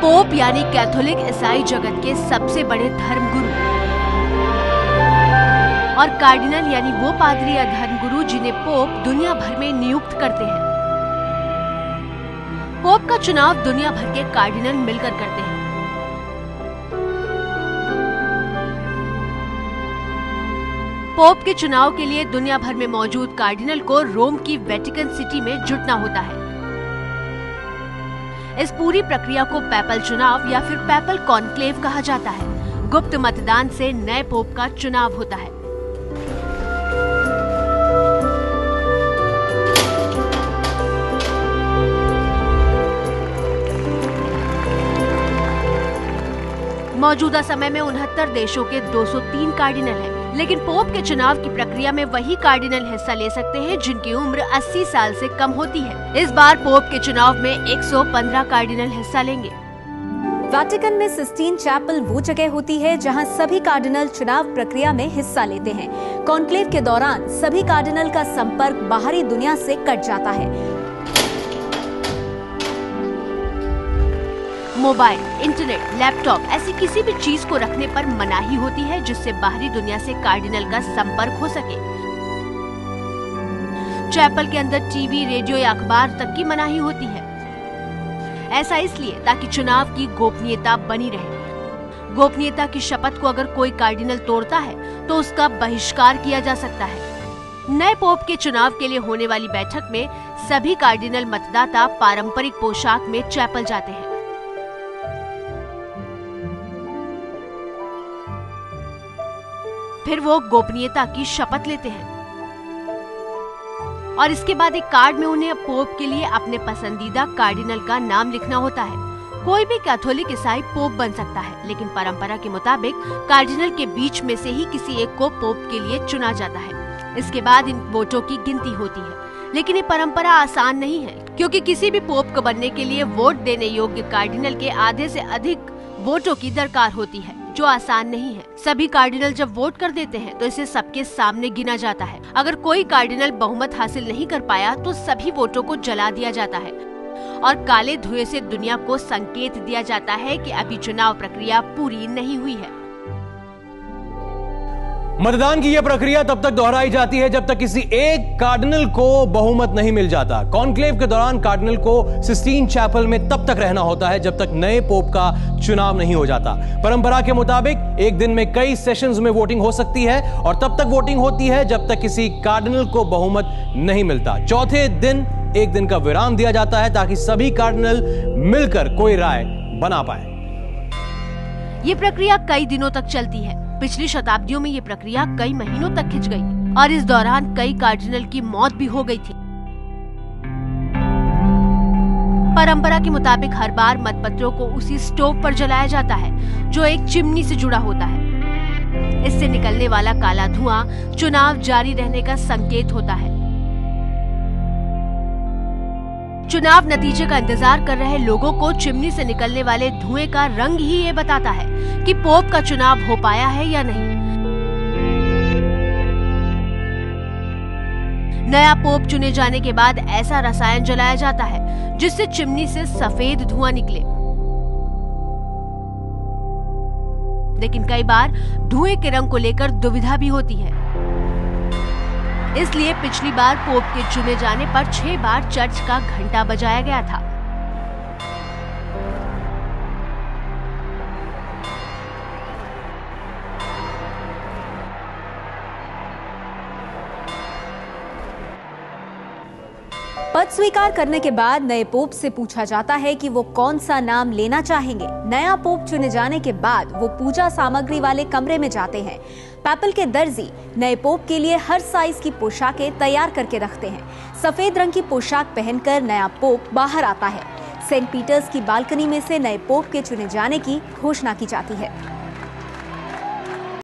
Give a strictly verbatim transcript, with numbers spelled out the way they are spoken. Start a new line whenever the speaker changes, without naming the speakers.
Pope यानी Catholic ईसाई जगत के सबसे बड़े धर्मगुरु और कार्डिनल यानी वो पादरी या धर्मगुरु जिन्हें पोप दुनिया भर में नियुक्त करते हैं। पोप का चुनाव दुनिया भर के कार्डिनल मिलकर करते हैं। पोप के चुनाव के लिए दुनिया भर में मौजूद कार्डिनल को रोम की वेटिकन सिटी में जुटना होता है। इस पूरी प्रक्रिया को पैपल चुनाव या फिर पैपल कॉन्क्लेव कहा जाता है। गुप्त मतदान से नए पोप का चुनाव होता है। मौजूदा समय में उनहत्तर देशों के दो सौ तीन कार्डिनल हैं, लेकिन पोप के चुनाव की प्रक्रिया में वही कार्डिनल हिस्सा ले सकते हैं जिनकी उम्र अस्सी साल से कम होती है। इस बार पोप के चुनाव में एक सौ पंद्रह कार्डिनल हिस्सा लेंगे।
वेटिकन में सिस्टीन चैपल वो जगह होती है जहां सभी कार्डिनल चुनाव प्रक्रिया में हिस्सा लेते हैं। कॉन्क्लेव के दौरान सभी कार्डिनल का संपर्क बाहरी दुनिया से कट जाता है।
मोबाइल, इंटरनेट, लैपटॉप ऐसी किसी भी चीज को रखने पर मनाही होती है जिससे बाहरी दुनिया से कार्डिनल का संपर्क हो सके। चैपल के अंदर टीवी, रेडियो या अखबार तक की मनाही होती है। ऐसा इसलिए ताकि चुनाव की गोपनीयता बनी रहे। गोपनीयता की शपथ को अगर कोई कार्डिनल तोड़ता है तो उसका बहिष्कार किया जा सकता है। नए पोप के चुनाव के लिए होने वाली बैठक में सभी कार्डिनल मतदाता पारंपरिक पोशाक में चैपल जाते हैं। फिर वो गोपनीयता की शपथ लेते हैं और इसके बाद एक कार्ड में उन्हें पोप के लिए अपने पसंदीदा कार्डिनल का नाम लिखना होता है। कोई भी कैथोलिक ईसाई पोप बन सकता है, लेकिन परंपरा के मुताबिक कार्डिनल के बीच में से ही किसी एक को पोप के लिए चुना जाता है। इसके बाद इन वोटों की गिनती होती है, लेकिन ये परंपरा आसान नहीं है क्योंकि किसी भी पोप को बनने के लिए वोट देने योग्य कार्डिनल के आधे से अधिक वोटों की दरकार होती है, जो आसान नहीं है। सभी कार्डिनल जब वोट कर देते हैं तो इसे सबके सामने गिना जाता है। अगर कोई कार्डिनल बहुमत हासिल नहीं कर पाया तो सभी वोटों को जला दिया जाता है और काले धुएं से दुनिया को संकेत दिया जाता है कि अभी चुनाव प्रक्रिया पूरी नहीं हुई है।
मतदान की यह प्रक्रिया तब तक दोहराई जाती है जब तक किसी एक कार्डिनल को बहुमत नहीं मिल जाता। कॉन्क्लेव के दौरान कार्डिनल को सिस्टीन चैपल में तब तक रहना होता है जब तक नए पोप का चुनाव नहीं हो जाता। परंपरा के मुताबिक एक दिन में कई सेशंस में वोटिंग हो सकती है और तब तक वोटिंग होती है जब तक किसी कार्डिनल को बहुमत नहीं मिलता। चौथे दिन एक दिन का विराम दिया जाता है ताकि सभी कार्डिनल मिलकर कोई राय बना पाए।
ये प्रक्रिया कई दिनों तक चलती है। पिछली शताब्दियों में ये प्रक्रिया कई महीनों तक खिंच गई और इस दौरान कई कार्डिनल की मौत भी हो गई थी। परंपरा के मुताबिक हर बार मतपत्रों को उसी स्टोव पर जलाया जाता है जो एक चिमनी से जुड़ा होता है। इससे निकलने वाला काला धुआं चुनाव जारी रहने का संकेत होता है। चुनाव नतीजे का इंतजार कर रहे लोगों को चिमनी से निकलने वाले धुएं का रंग ही ये बताता है कि पोप का चुनाव हो पाया है या नहीं। नया पोप चुने जाने के बाद ऐसा रसायन जलाया जाता है जिससे चिमनी से सफेद धुआं निकले। लेकिन कई बार धुएं के रंग को लेकर दुविधा भी होती है। इसलिए पिछली बार पोप के चुने जाने पर छह बार चर्च का घंटा बजाया गया था।
पद स्वीकार करने के बाद नए पोप से पूछा जाता है कि वो कौन सा नाम लेना चाहेंगे। नया पोप चुने जाने के बाद वो पूजा सामग्री वाले कमरे में जाते हैं। पैपल के दर्जी नए पोप के लिए हर साइज की पोशाकें तैयार करके रखते हैं। सफेद रंग की पोशाक पहनकर नया पोप बाहर आता है। सेंट पीटर्स की बालकनी में से नए पोप के चुने जाने की घोषणा की जाती है।